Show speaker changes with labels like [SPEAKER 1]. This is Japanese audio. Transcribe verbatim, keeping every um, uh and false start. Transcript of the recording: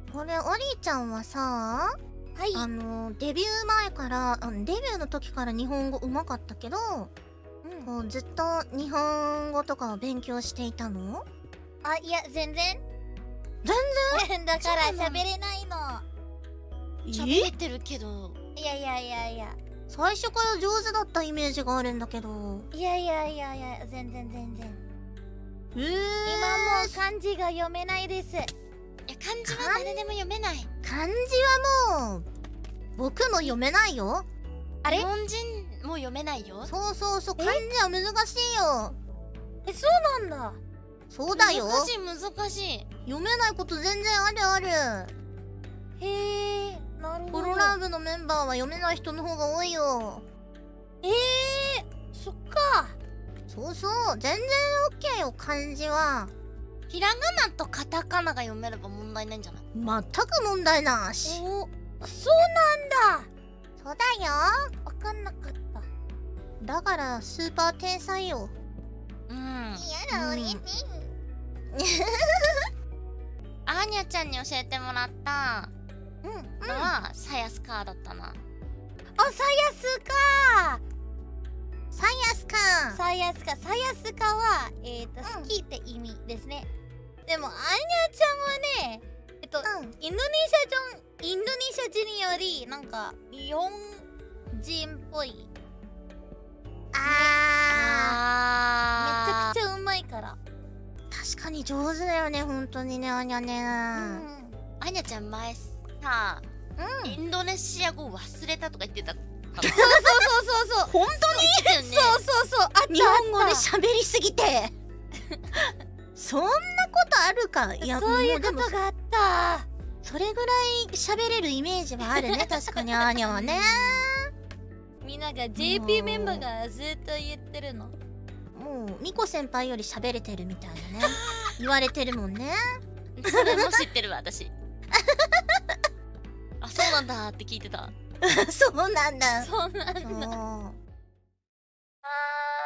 [SPEAKER 1] これ、オリーちゃんはさ、
[SPEAKER 2] はい。
[SPEAKER 1] あの、デビュー前から、あのデビューの時から日本語上手かったけど、
[SPEAKER 2] うん。
[SPEAKER 1] こう、ずっと日本語とかを勉強していたの？
[SPEAKER 2] あ、いや、全然。
[SPEAKER 1] 全
[SPEAKER 2] 然だから
[SPEAKER 1] そうなの
[SPEAKER 2] 喋れないの。
[SPEAKER 3] 喋れてるけど。
[SPEAKER 2] いやいやいやいや。
[SPEAKER 1] 最初から上手だったイメージがあるんだけど。
[SPEAKER 2] いやいやいやいや、全然全然。
[SPEAKER 1] えー、
[SPEAKER 2] 今もう漢字が読めないです。
[SPEAKER 3] いや、漢字は誰でも読めない。
[SPEAKER 1] 漢字はもう、僕も読めないよ。
[SPEAKER 2] あれ？
[SPEAKER 3] 日本人も読めないよ。
[SPEAKER 1] そうそうそう、漢字は難しいよ。
[SPEAKER 2] え、そうなんだ。
[SPEAKER 1] そうだよ。
[SPEAKER 3] 難しい難しい。
[SPEAKER 1] 読めないこと全然あるある。
[SPEAKER 2] へえ、なるほど。
[SPEAKER 1] ホロラーブのメンバーは読めない人の方が多いよ。
[SPEAKER 2] ええー、そっか。
[SPEAKER 1] そうそう、全然オッケーよ、漢字は。
[SPEAKER 3] ひらがなとカタカナが読めれば問題ないんじゃない？
[SPEAKER 1] 全く問題なし。
[SPEAKER 2] お、そうなんだ。
[SPEAKER 1] そうだよ。
[SPEAKER 2] わかんなかった。
[SPEAKER 1] だからスーパー天才よ。
[SPEAKER 3] うん。
[SPEAKER 2] やだ、俺ね。
[SPEAKER 3] アーニャちゃんに教えてもらった
[SPEAKER 2] うん。
[SPEAKER 3] のはサヤスカーだったな。
[SPEAKER 2] あ、サヤスか。
[SPEAKER 1] サイヤスか。
[SPEAKER 2] サヤスカ、サヤスカは、えっと、
[SPEAKER 1] うん
[SPEAKER 2] 好きって意味ですね。でも、アーニャちゃんはね、えっと、
[SPEAKER 1] うん。
[SPEAKER 2] インドネシア人、インドネシア人より、なんか、日本人っぽい。
[SPEAKER 1] あ
[SPEAKER 3] あ
[SPEAKER 2] めちゃくちゃうまいから。
[SPEAKER 1] ー、確かに上手だよね、本当にね、アニャね。
[SPEAKER 2] うん。
[SPEAKER 3] アーニャちゃん前さ、
[SPEAKER 1] うん。
[SPEAKER 3] インドネシア語忘れたとか言ってた。
[SPEAKER 2] そうそうそうそう。
[SPEAKER 1] 本
[SPEAKER 3] 当に
[SPEAKER 2] そうそうそう。あったあった。
[SPEAKER 1] 日本語で喋りすぎて。そんなことあるか。いや、
[SPEAKER 2] そういうこ
[SPEAKER 1] もでも
[SPEAKER 2] とがあった。
[SPEAKER 1] それぐらい喋れるイメージはあるね、確かにアーニャはね。
[SPEAKER 2] みんなが ジェーピー メンバーがずっと言ってるの。
[SPEAKER 1] もうミコ先輩より喋れてるみたいなね。言われてるもんね。
[SPEAKER 3] それも知ってるわ私。あ、そうなんだって聞いてた。
[SPEAKER 1] そうなんだ。
[SPEAKER 2] そうなんだ。
[SPEAKER 1] そう。
[SPEAKER 2] あ